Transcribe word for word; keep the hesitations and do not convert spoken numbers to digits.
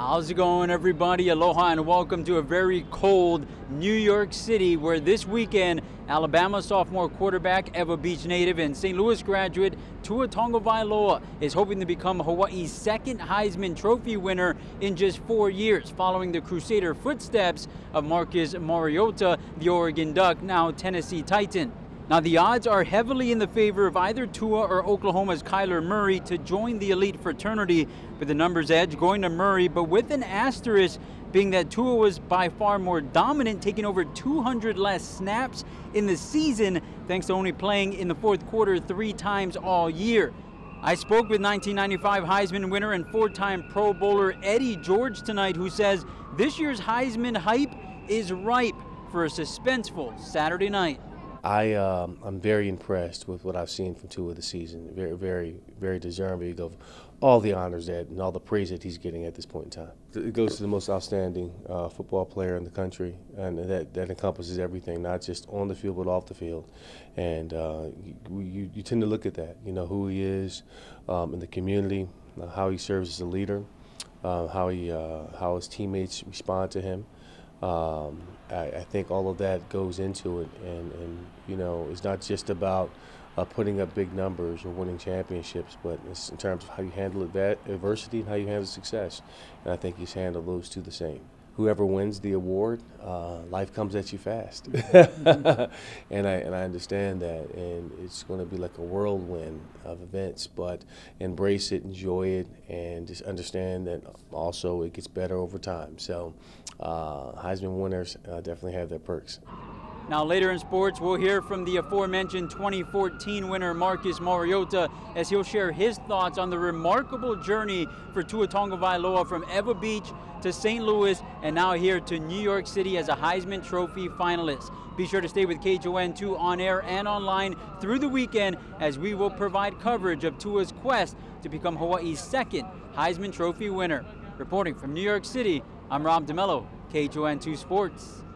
How's it going, everybody? Aloha and welcome to a very cold New York City, where this weekend Alabama sophomore quarterback, Ewa Beach native, and Saint Louis graduate Tua Tagovailoa is hoping to become Hawaii's second Heisman Trophy winner in just four years, following the Crusader footsteps of Marcus Mariota, the Oregon Duck, now Tennessee Titan. Now, the odds are heavily in the favor of either Tua or Oklahoma's Kyler Murray to join the elite fraternity, with the numbers edge going to Murray, but with an asterisk being that Tua was by far more dominant, taking over two hundred less snaps in the season, thanks to only playing in the fourth quarter three times all year. I spoke with nineteen ninety-five Heisman winner and four-time Pro Bowler Eddie George tonight, who says this year's Heisman hype is ripe for a suspenseful Saturday night. I, um, I'm very impressed with what I've seen from Tua this season. Very, very, very deserving of all the honors that and all the praise that he's getting at this point in time. It goes to the most outstanding uh, football player in the country, and that, that encompasses everything, not just on the field but off the field. And uh, you, you, you tend to look at that, you know, who he is um, in the community, uh, how he serves as a leader, uh, how he, uh, how his teammates respond to him. Um, I, I think all of that goes into it, and, and you know, it's not just about uh, putting up big numbers or winning championships, but it's in terms of how you handle adversity and how you handle success. And I think he's handled those two the same. Whoever wins the award, uh, life comes at you fast, and I and I understand that, and it's going to be like a whirlwind of events. But embrace it, enjoy it, and just understand that also it gets better over time. So, uh, Heisman winners uh, definitely have their perks. Now, later in sports, we'll hear from the aforementioned twenty fourteen winner Marcus Mariota, as he'll share his thoughts on the remarkable journey for Tua Tagovailoa from Ewa Beach to Saint Louis, and now here to New York City as a Heisman Trophy finalist. Be sure to stay with K H O N two on air and online through the weekend, as we will provide coverage of Tua's quest to become Hawaii's second Heisman Trophy winner. Reporting from New York City, I'm Rob DeMello, K H O N two Sports.